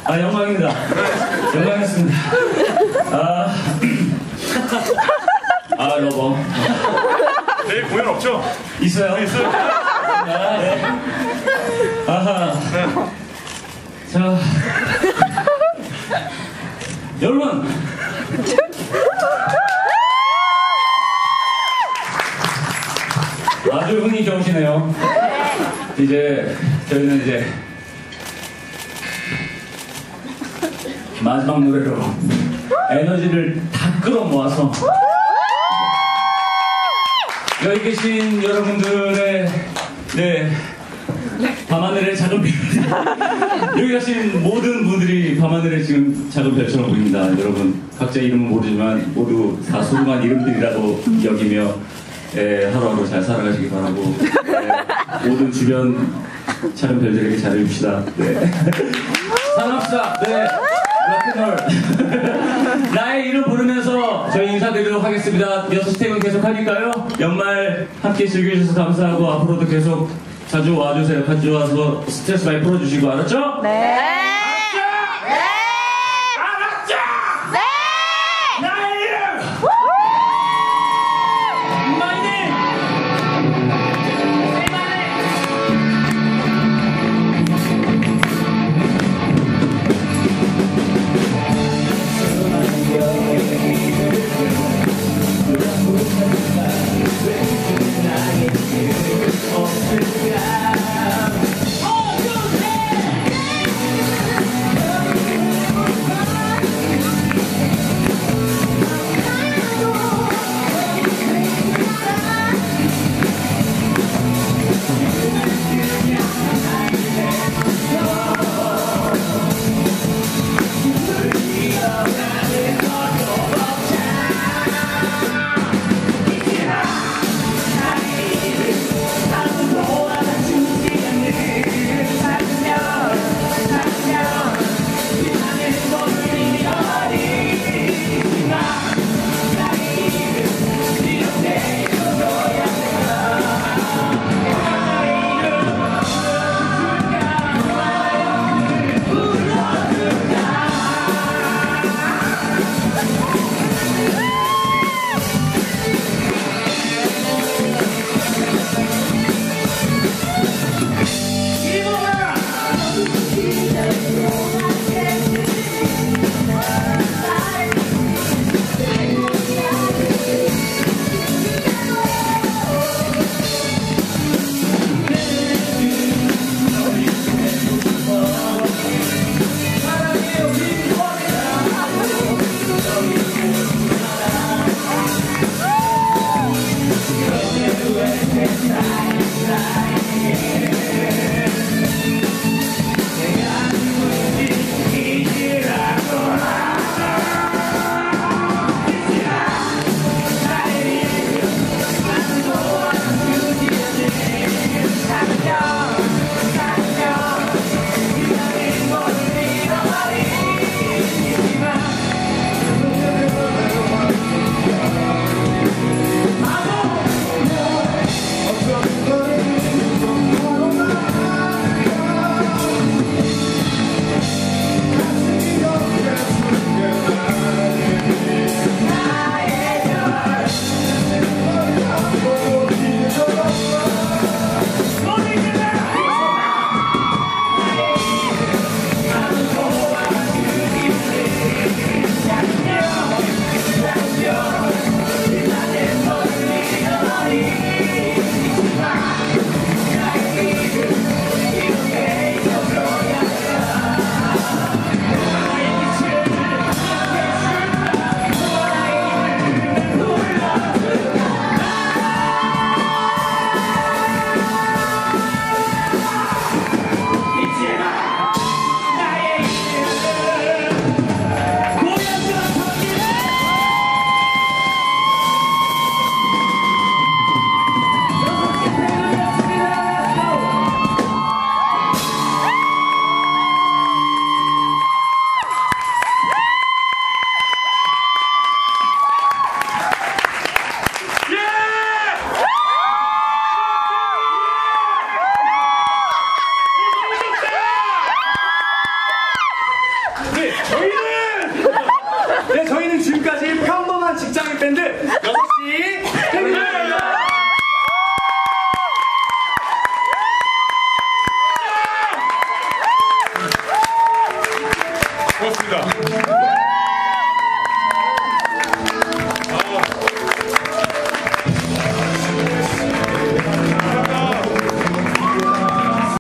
영광입니다. 영광이었습니다. 러버. 내일 공연 없죠? 있어요? 있어요. 네. 아하. 자. 여러분. 아주 흥이 좋으시네요. 이제, 저희는 이제, 마지막 노래로 에너지를 다 끌어모아서 여기 계신 여러분들의 밤하늘의 작은 별 여기 계신 모든 분들이 밤하늘의 지금 작은 별처럼 보입니다. 여러분 각자 이름은 모르지만 모두 다 소중한 이름들이라고 여기며 하루하루 잘 살아가시기 바라고 모든 주변 작은 별들에게 잘해줍시다. 사랑합시다. 락앤롤. 나의 이름 부르면서 저희 인사드리도록 하겠습니다. 6시택은 계속 하니까요. 연말 함께 즐겨주셔서 감사하고 앞으로도 계속 자주 와주세요. 같이 와서 스트레스 많이 풀어주시고 알았죠? 네. 알았죠? 네. 나의 이름. My name. Say my name. 고맙습니다.